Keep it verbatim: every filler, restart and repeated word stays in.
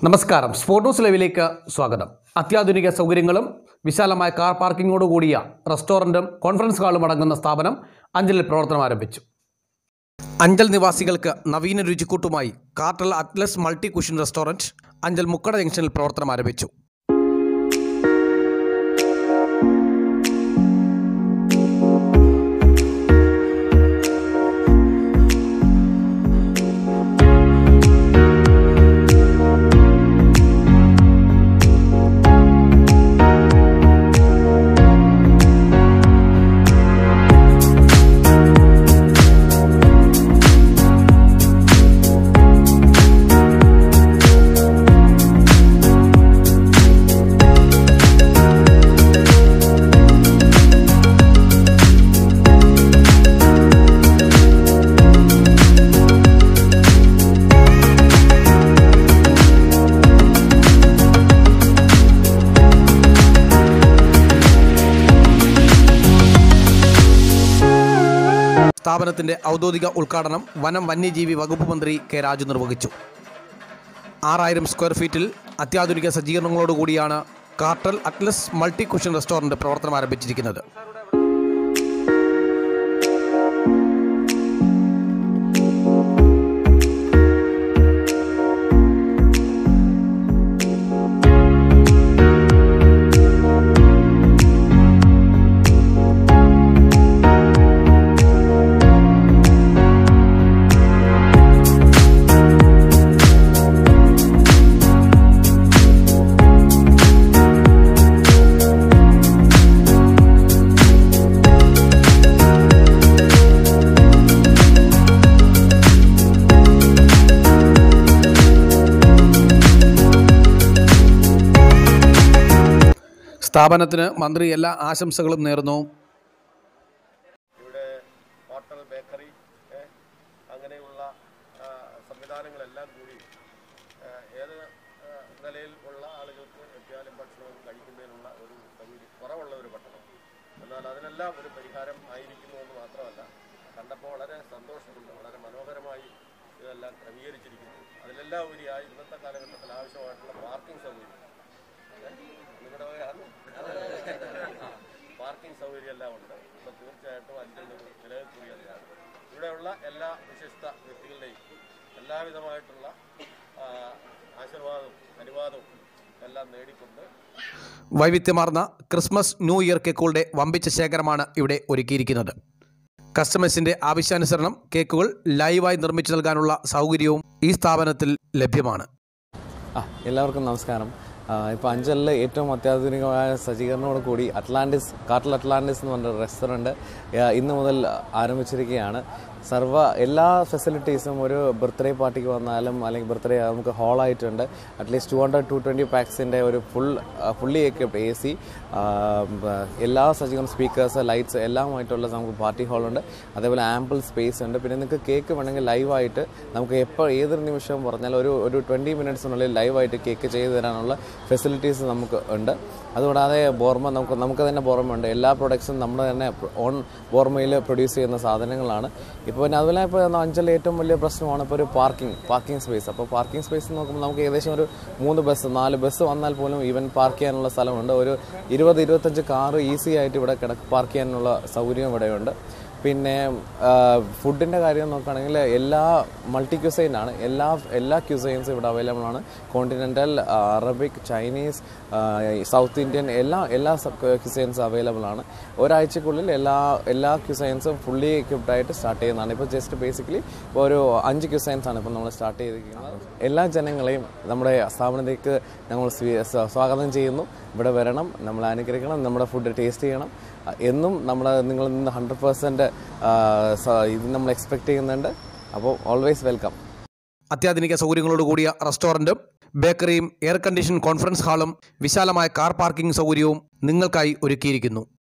നമസ്കാരം. Sport news ലൈവിലേക്ക് സ്വാഗതം. അത്യാധുനിക സൗകര്യങ്ങളും വിശാലമായ കാർ പാർക്കിങ്ങോട് കൂടിയ റെസ്റ്റോറൻറ്റും കോൺഫറൻസ് ഹാളും അടങ്ങുന്ന സ്ഥാപനം അഞ്ചലിൽ പ്രവർത്തനം ആരംഭിച്ചു. അഞ്ചൽ നിവാസികൾക്ക് നവീന രുചിക്കൂട്ടുമായി Cartel Atlas multi cuisine restaurant Anchal Mukkada ജംഗ്ഷനിൽ പ്രവർത്തനം ആരംഭിച്ചു. സ്ഥാപനത്തിൻ്റെ ഔദ്യോഗിക ഉദ്ഘാടനം വനം വന്യജീവി വകുപ്പ് മന്ത്രി കെ രാജു നിർവഹിച്ചു. ആറായിരം സ്ക്വയർ ഫീറ്റിൽ അത്യാധുനിക സജ്ജീകരണങ്ങളോടുകൂടിയാണ് Cartel Atlas multi cuisine restaurant പ്രവർത്തനം ആരംഭിച്ചിരിക്കുന്നത്. സ്ഥാപനത്തിന് മന്ത്രി എല്ലാ ആശംസകളും നേർന്നു. ഇവിടെ ഹോട്ടൽ, ബേക്കറി അങ്ങനെയുള്ള സംവിധാനങ്ങളെല്ലാം കൂടി ഏത് നിലയിൽ ഉള്ള ആളുകൾക്ക് എത്തിയാലും ഭക്ഷണം കഴിക്കുന്നതിനുള്ള ഒരു സൗകര്യം കുറവുള്ള ഒരു പട്ടണം. എന്നാൽ അതിനെല്ലാം ഒരു പരിഹാരം ആയിരിക്കുന്നു എന്ന് മാത്രമല്ല, കണ്ടപ്പോൾ വളരെ സന്തോഷമുണ്ട്. വളരെ മനോഹരമായി ഇതെല്ലാം ക്രമീകരിച്ചിരിക്കുന്നു. അതിലെല്ലാം ഉപരിയായി ഇന്നത്തെ കാലഘട്ടത്തിൽ ആവശ്യമായിട്ടുള്ള പാർക്കിംഗ് സൗകര്യം, നിങ്ങളുടെ പാർക്കിംഗ് സൗകര്യം എല്ലാം ഉണ്ട്. അപ്പോൾ തീർച്ചയായിട്ടും അതിൻ്റെ ഒരു ചിലവ് കൂടിയതാണ്. ഇവിടെയുള്ള എല്ലാ വിശിഷ്ട വ്യക്തികളുടെയും എല്ലാവിധമായിട്ടുള്ള ആശീർവാദവും അനുവാദവും എല്ലാം നേടിക്കൊണ്ട് വൈവിധ്യമാർന്ന ക്രിസ്മസ് ന്യൂ ഇയർ കേക്കുകളുടെ വമ്പിച്ച ശേഖരമാണ് ഇവിടെ ഒരുക്കിയിരിക്കുന്നത്. കസ്റ്റമേഴ്സിൻ്റെ ആവശ്യാനുസരണം കേക്കുകൾ ലൈവായി നിർമ്മിച്ചു നൽകാനുള്ള സൗകര്യവും ഈ സ്ഥാപനത്തിൽ ലഭ്യമാണ്. എല്ലാവർക്കും നമസ്കാരം. ഇപ്പോൾ അഞ്ചലിൽ ഏറ്റവും അത്യാധുനികമായ സജ്ജീകരണത്തോടു കൂടി അറ്റ്ലാന്റിസ് കാർട്ടൽ അറ്റ്ലാന്റിസ് എന്ന് പറഞ്ഞ റെസ്റ്റോറൻറ്റ് ഇന്ന് മുതൽ ആരംഭിച്ചിരിക്കുകയാണ്. സർവ്വ എല്ലാ ഫെസിലിറ്റീസും ഒരു ബർത്ത്ഡേ പാർട്ടിക്ക് വന്നാലും അല്ലെങ്കിൽ ബർത്ത്ഡേ നമുക്ക് ഹാളായിട്ടുണ്ട്. Atleast two hundred to twenty പാക്സിൻ്റെ ഒരു full fully equipped A C, എല്ലാ സജ്ജീകരണം, സ്പീക്കേഴ്സ്, ലൈറ്റ്സ് എല്ലാമായിട്ടുള്ള നമുക്ക് പാർട്ടി ഹാളുണ്ട്. അതേപോലെ ആമ്പിൾ സ്പേസ് ഉണ്ട്. പിന്നെ നിങ്ങൾക്ക് കേക്ക് വേണമെങ്കിൽ ലൈവായിട്ട് നമുക്ക് എപ്പോൾ ഏതൊരു നിമിഷവും പറഞ്ഞാൽ ഒരു ഒരു ട്വൻറ്റി മിനിറ്റ്സിനുള്ളിൽ ലൈവായിട്ട് കേക്ക് ചെയ്തു തരാനുള്ള ഫെസിലിറ്റീസ് നമുക്ക് ഉണ്ട്. അതുകൂടാതെ ബോർമ നമുക്ക് നമുക്ക് തന്നെ ബോർമയുണ്ട്. എല്ലാ പ്രൊഡക്ട്സും നമ്മൾ തന്നെ ഓൺ ബോർമയിൽ പ്രൊഡ്യൂസ് ചെയ്യുന്ന സാധനങ്ങളാണ്. ഇപ്പോൾ പിന്നെ അതുപോലെ ഇപ്പോൾ അഞ്ചലിൽ ഏറ്റവും വലിയ പ്രശ്നമാണ് ഇപ്പോൾ ഒരു പാർക്കിംഗ് പാർക്കിംഗ് സ്പേസ്. അപ്പോൾ പാർക്കിംഗ് സ്പേസ് നോക്കുമ്പോൾ നമുക്ക് ഏകദേശം ഒരു മൂന്ന് ബസ് നാല് ബസ് വന്നാൽ പോലും ഈവൻ പാർക്ക് ചെയ്യാനുള്ള സ്ഥലമുണ്ട്. ഒരു ഇരുപത് ഇരുപത്തഞ്ച് കാറ് ഈസി ആയിട്ട് ഇവിടെ കിടക്ക് പാർക്ക് ചെയ്യാനുള്ള സൗകര്യം ഇവിടെയുണ്ട്. പിന്നെ ഫുഡിൻ്റെ കാര്യം നോക്കുകയാണെങ്കിൽ എല്ലാ മൾട്ടി ക്യൂസൈനാണ്. എല്ലാ എല്ലാ ക്യൂസൈൻസും ഇവിടെ അവൈലബിൾ ആണ്. Continental, Arabic, Chinese, south Indian എല്ലാ എല്ലാ ക്യൂസൈൻസും അവൈലബിൾ ആണ്. ഒരാഴ്ചക്കുള്ളിൽ എല്ലാ എല്ലാ ക്യൂസൈൻസും ഫുള്ളി എക്വിപ്ഡ് ആയിട്ട് സ്റ്റാർട്ട് ചെയ്യുന്നതാണ്. ഇപ്പോൾ ജസ്റ്റ് ബേസിക്കലി ഇപ്പോൾ ഒരു അഞ്ച് ക്യൂസൈൻസ് ആണ് ഇപ്പോൾ നമ്മൾ സ്റ്റാർട്ട് ചെയ്തിരിക്കുന്നത്. എല്ലാ ജനങ്ങളെയും നമ്മുടെ സ്ഥാപനത്തിലേക്ക് ഞങ്ങൾ സ്വാഗതം ചെയ്യുന്നു. ഇവിടെ വരണം, നമ്മൾ അനുകരിക്കണം, നമ്മുടെ ഫുഡ് ടേസ്റ്റ് ചെയ്യണം. എന്നും നമ്മൾ നിങ്ങളിൽ നിന്ന് ഹൺഡ്രഡ് പെർസെൻറ്റ് ഇത് നമ്മൾ എക്സ്പെക്ട് ചെയ്യുന്നുണ്ട്. അപ്പോൾ ഓൾവേസ് വെൽക്കം. അത്യാധുനിക സൗകര്യങ്ങളോട് കൂടിയ റെസ്റ്റോറൻറ്റും ബേക്കറിയും എയർ കണ്ടീഷൻ കോൺഫറൻസ് ഹാളും വിശാലമായ കാർ പാർക്കിംഗ് സൗകര്യവും നിങ്ങൾക്കായി ഒരുക്കിയിരിക്കുന്നു.